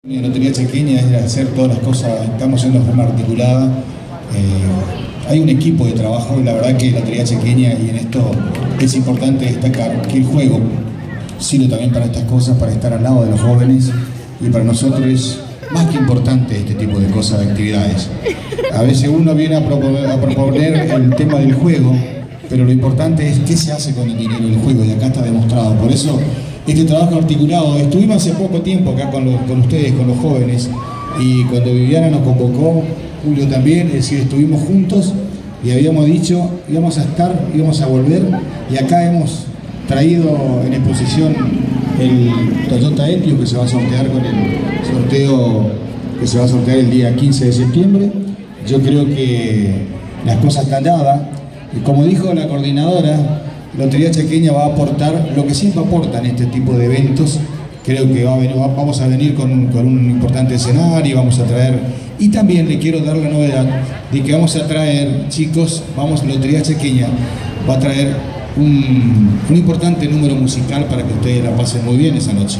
La Lotería Chaqueña es hacer todas las cosas, estamos haciendo de forma articulada. Hay un equipo de trabajo y la verdad que la Lotería Chaqueña, y en esto es importante destacar que el juego sirve también para estas cosas, para estar al lado de los jóvenes, y para nosotros es más que importante este tipo de cosas, de actividades. A veces uno viene a proponer el tema del juego, pero lo importante es qué se hace con el dinero del juego, y acá está demostrado. Por eso este trabajo articulado, estuvimos hace poco tiempo acá con ustedes, con los jóvenes, y cuando Viviana nos convocó, Julio también, es decir, estuvimos juntos y habíamos dicho íbamos a estar, íbamos a volver, y acá hemos traído en exposición el Toyota Etios, que se va a sortear con el sorteo que se va a sortear el día 15 de septiembre. Yo creo que las cosas están dadas, y como dijo la coordinadora, Lotería Chaqueña va a aportar lo que siempre aporta en este tipo de eventos. Creo que vamos a venir con un importante escenario, vamos a traer, y también le quiero dar la novedad de que vamos a traer, chicos, Lotería Chaqueña va a traer un importante número musical para que ustedes la pasen muy bien esa noche.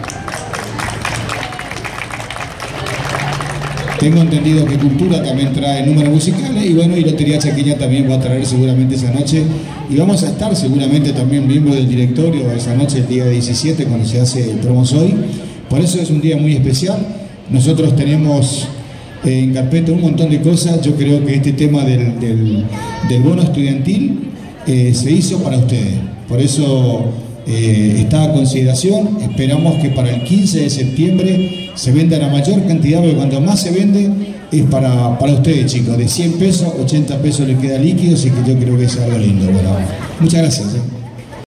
Tengo entendido que Cultura también trae números musicales, y bueno, y Lotería Chaqueña también va a traer seguramente esa noche, y vamos a estar seguramente también miembros del directorio esa noche, el día 17, cuando se hace el Promosoy. Por eso es un día muy especial. Nosotros tenemos en carpeta un montón de cosas. Yo creo que este tema del bono estudiantil se hizo para ustedes, por eso está a consideración. Esperamos que para el 15 de septiembre se venda la mayor cantidad, porque cuando más se vende es para ustedes, chicos. De 100 pesos, 80 pesos les queda líquido, así que yo creo que es algo lindo. Bueno, muchas gracias.